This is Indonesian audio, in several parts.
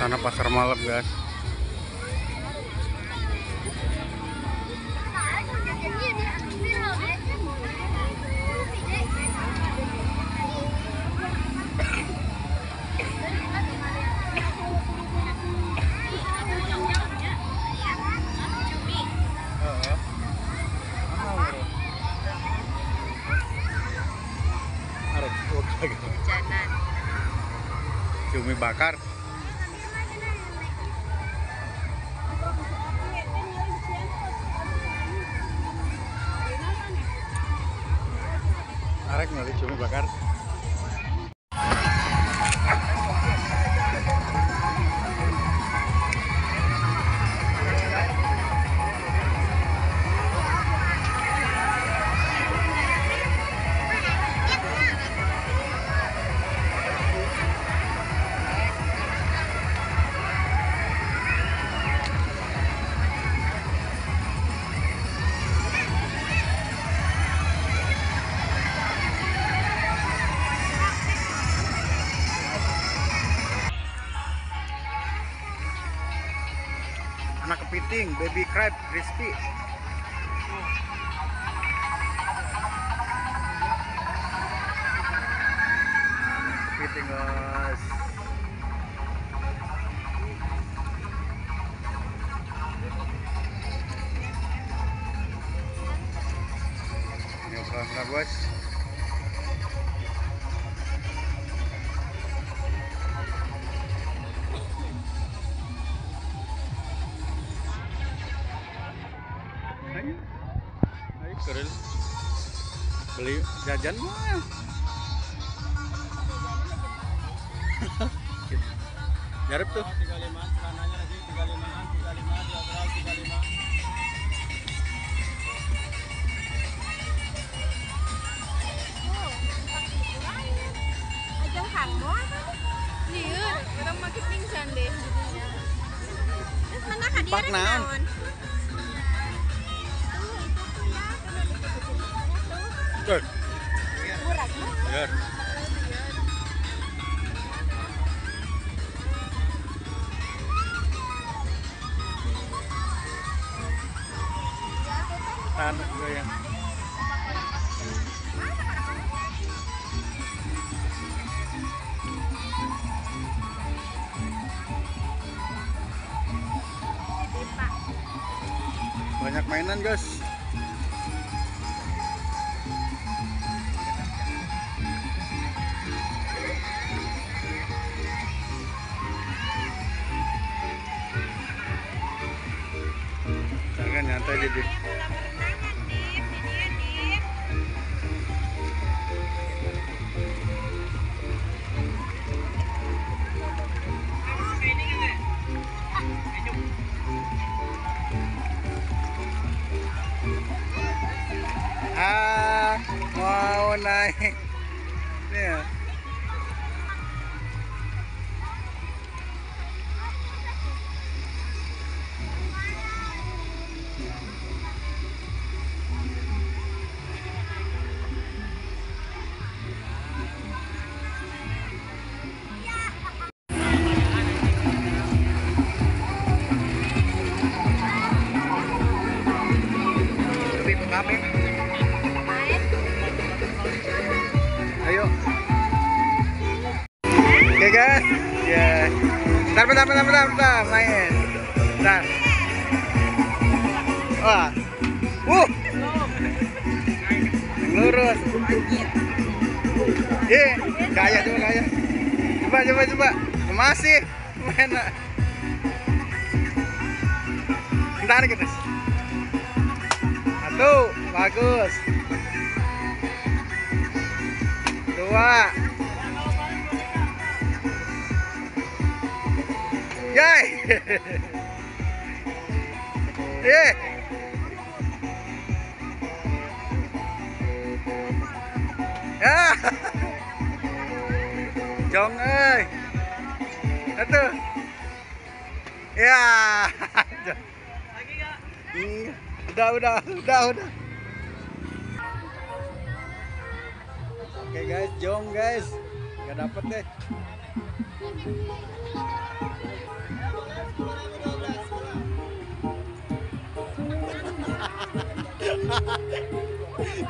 Suasana pasar malam, guys. Jajanan. Cumi bakar. Arek nyari cumi bakar. Anak kepiting, baby crab crispy. Kepiting, guys. Ini ukurannya, guys. Ayo kerel beli jajan mah. Jarep tuh 35, celananya lagi 35-an, 35, 12, 35. Ajang kamu apa? Iya, orang makin pingsan deh jadinya. Terus mana hadiah Pak naon? Tuh, Murah tuh. biar. Anak gue yang banyak mainan, guys. Jangan nyantai jadi. Mau naik nih ya. Lebih pengamen. Ayo. Oke, guys. Ya. Bentar, main. Bentar. Wah. Lurus. Gaya coba gaya. Coba. Masih. Mana? Bentar, guys. Satu, bagus. Dua. Yay. Jong ơi. Itu. Ya. Lagi enggak? Udah. Oke, guys, jong guys. Gak dapet deh.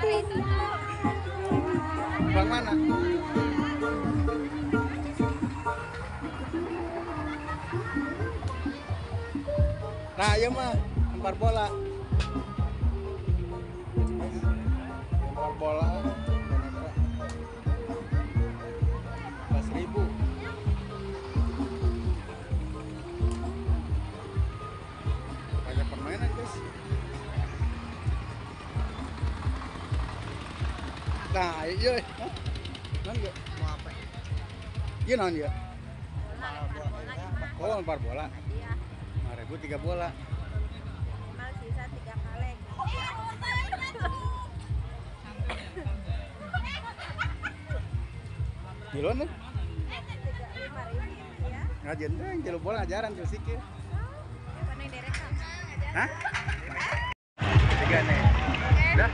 Bang mana? Nah, iya mah lempar bola. Lempar bola. 14.000. Banyak permainan, guys. Nah, iya. Nan enggak? Mau apa? Iya non ya. Oh, lempar bola. 5.000 3 bola. Mal sisa 3 kali. Gilon nih. 5.000 ya. Ngajian deh, jalu bola ngajaran jalu sikit. Apa nih direkam? Hah? 3 nih. Udah.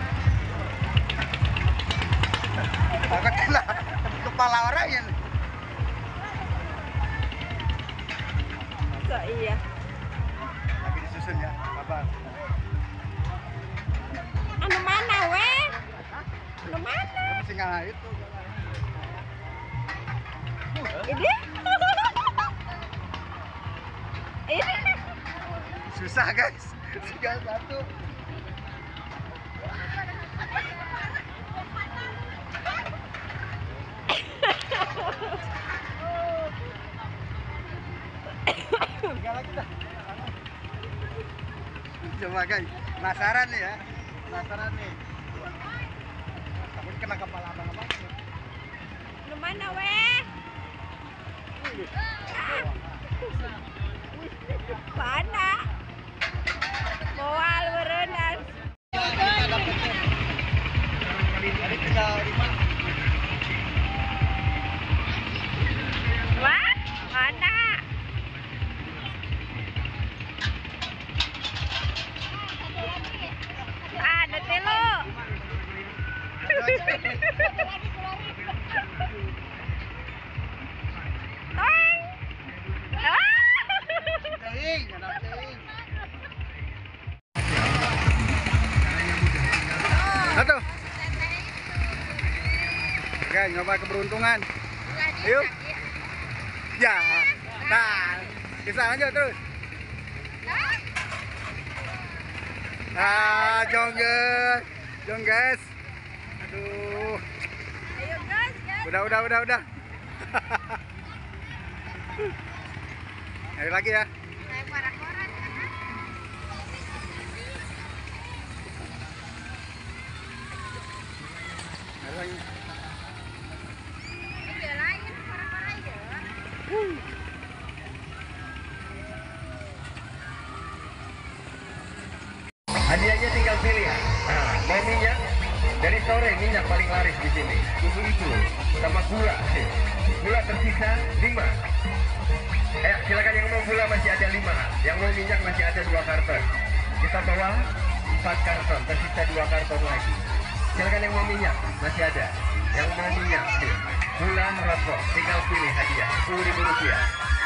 Agak kena kepala orang ya. So iya. Lagi disusun ya, kabar. Anu mana weh? Anu mana? Mesti ngalah itu. Ini? Ini? Susah guys. Tinggal satu. Tinggal lagi dah. Coba guys, penasaran nih ya. Penasaran nih. Takut kena kepala abang-abang. Anu mana weh? Mana? Moal berenang. Tadi tinggal 5. Wah, mana? Ada telo. Toing. Teing, anak teing. Satu. Oke, nyoba keberuntungan. Yuk. Ya. Nah, bisa lanjut terus. Nah, jongges. Jongges. Aduh. Ayo guys, guys. Udah. Ayo lagi ya. Naik korak-korak. Ayo lagi. Belain korak-korak ya. Hadiahnya tinggal pilih ya. Nah, mau minyak? Dari sore minyak paling laris di sini. Tunggu itu sama gula. Gula tersisa 5. Silakan yang mau gula masih ada 5. Yang mau minyak masih ada 2 karton. Kita bawa 4 karton, tersisa 2 karton lagi. Silakan yang mau minyak masih ada. Yang mau minyak, gula rokok, tinggal pilih hadiah 10.000 rupiah.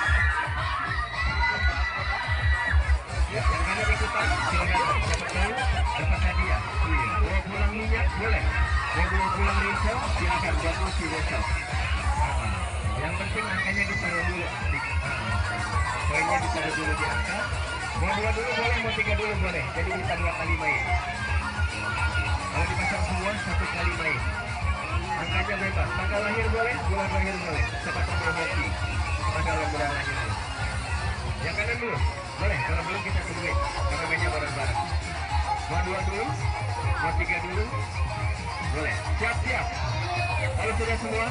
Ya, yang kalian ikutan, silakan dapat tahu, dapat hadiah. Mau pulang minyak boleh, mau pulang rinsel silakan buat si besok. Yang penting angkanya ditaruh dulu, poinnya ditaruh dulu di angka. Mau 2 dulu boleh, mau 3 dulu boleh. Jadi kita 2 kali main. Kalau dipasang semua 1 kali main. Angkanya bebas. Tanggal lahir boleh, bulan lahir boleh. Cepat ambil hoki. Tanggal bulan lahir. Yang kanan dulu. Boleh, kalau belum kita tungguin. Karena mainnya bareng-bareng. Mau 2 dulu, mau 3 dulu. Boleh. Siap-siap. Kalau sudah semua,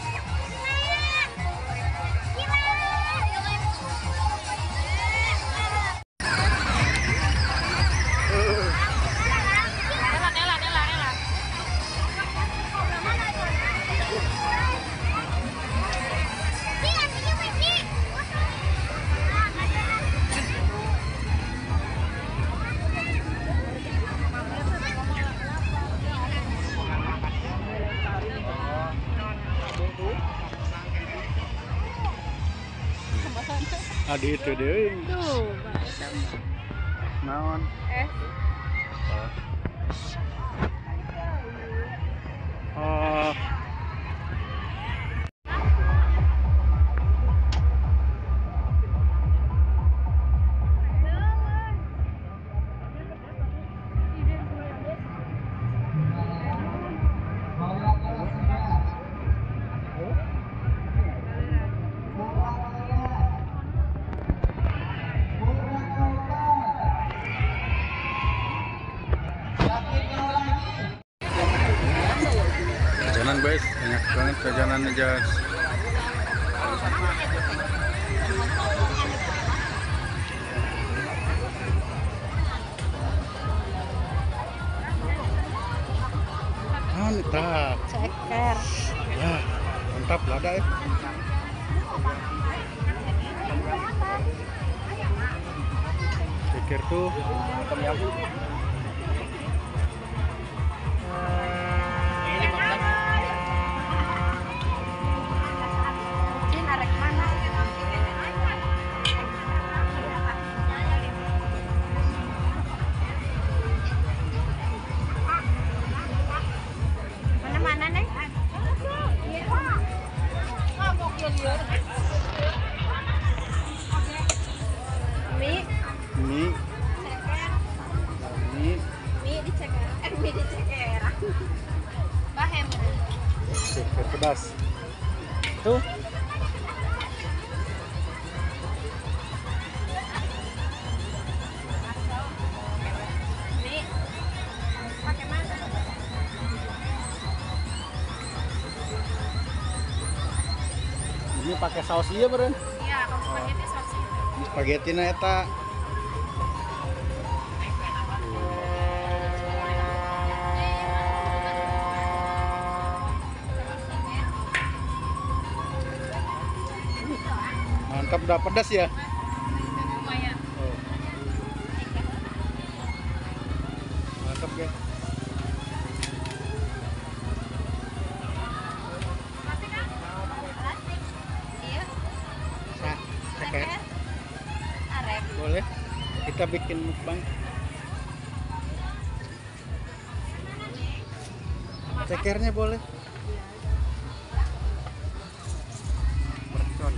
Adi itu deh. Tuh, Naon? es. Oh. guys, banyak banget jajanannya guys. Mantap. Ceker. Ya, mantap lada ya. Ceker tuh. Jin arek mana? Mana Neng? Mie, Mie, ceker, mie, mie diceker, mie diceker. Bahem. ceker pedas. Tuh. Mie. Pakai mana? Ini pakai saus iya beren. Iya, kalau spaghetti saus itu. Spaghetti na eta. Mantap, udah pedas ya. Lumayan. Oh. Mantap guys. Iya. Ceker. Ceker. Arek. Boleh. Kita bikin mukbang. Cekernya boleh. Mercon.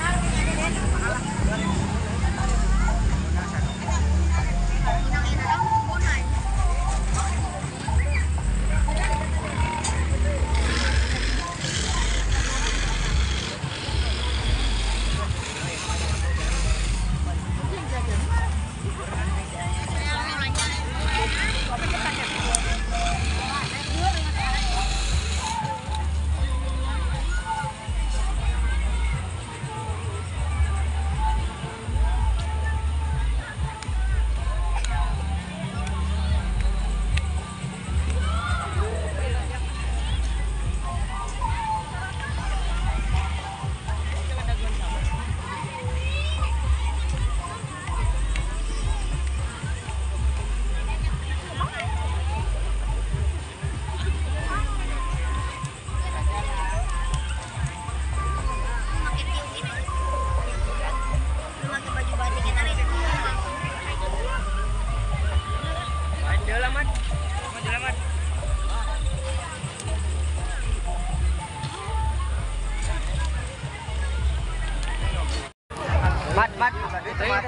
Mat, itu mat.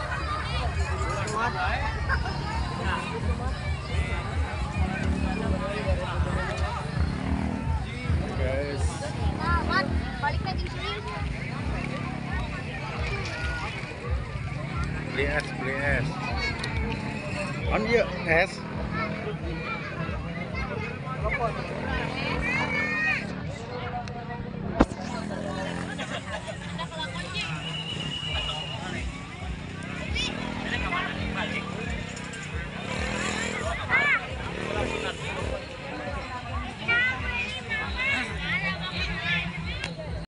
Guys. Mat, balik lagi ke sini. Beli es, beli es. On yuk, es.